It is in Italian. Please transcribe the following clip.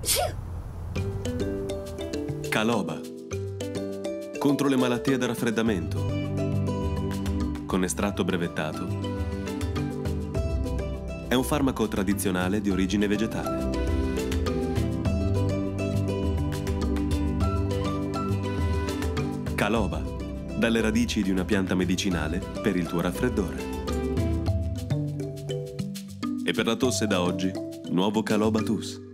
Caloba. Contro le malattie da raffreddamento. Con estratto brevettato. È un farmaco tradizionale di origine vegetale. Caloba. Dalle radici di una pianta medicinale per il tuo raffreddore. E per la tosse da oggi, nuovo Caloba Tus.